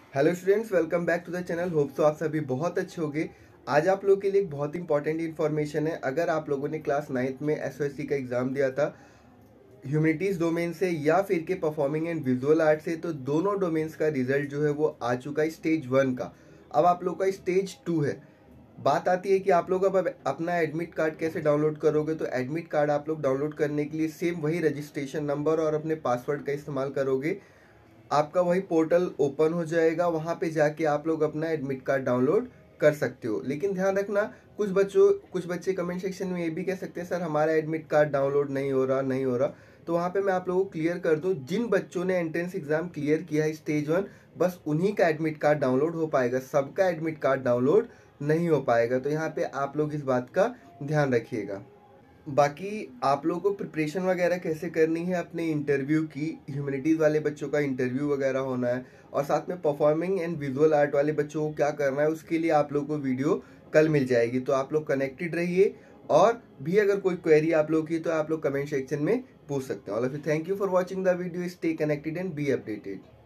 Hello students, welcome back to the channel. Hope so आप सभी बहुत अच्छे होंगे। आज आप लोगों के लिए एक बहुत इंपॉर्टेंट इन्फॉर्मेशन है। अगर आप लोगों ने क्लास 9th में एसओएससी का एग्जाम दिया था ह्यूमैनिटीज डोमेन से या फिर के परफॉर्मिंग एंड विजुअल आर्ट से, तो दोनों डोमेन्स का रिजल्ट जो है वो आ चुका है स्टेज 1 का। अब आप लोग का स्टेज 2 है। बात आती है कि आप लोग अब अपना एडमिट कार्ड कैसे डाउनलोड करोगे। तो एडमिट कार्ड आप लोग डाउनलोड करने के लिए सेम वही रजिस्ट्रेशन नंबर और अपने पासवर्ड का इस्तेमाल करोगे। आपका वही पोर्टल ओपन हो जाएगा, वहां पे जाके आप लोग अपना एडमिट कार्ड डाउनलोड कर सकते हो। लेकिन ध्यान रखना, कुछ बच्चे कमेंट सेक्शन में ये भी कह सकते हैं सर हमारा एडमिट कार्ड डाउनलोड नहीं हो रहा। तो वहां पे मैं आप लोगों को क्लियर कर दूं, जिन बच्चों ने एंट्रेंस एग्जाम क्लियर किया है स्टेज 1, बस उन्हीं का एडमिट कार्ड डाउनलोड हो पाएगा, सबका एडमिट कार्ड डाउनलोड नहीं हो पाएगा। तो यहाँ पे आप लोग इस बात का ध्यान रखिएगा। बाकी आप लोगों को प्रिपरेशन वगैरह कैसे करनी है अपने इंटरव्यू की, ह्यूमैनिटीज़ वाले बच्चों का इंटरव्यू वगैरह होना है, और साथ में परफॉर्मिंग एंड विजुअल आर्ट वाले बच्चों को क्या करना है, उसके लिए आप लोगों को वीडियो कल मिल जाएगी। तो आप लोग कनेक्टेड रहिए, और भी अगर कोई क्वेरी आप लोग की तो आप लोग कमेंट सेक्शन में पूछ सकते हैं। All of you, thank you for watching the video. Stay connected and be updated.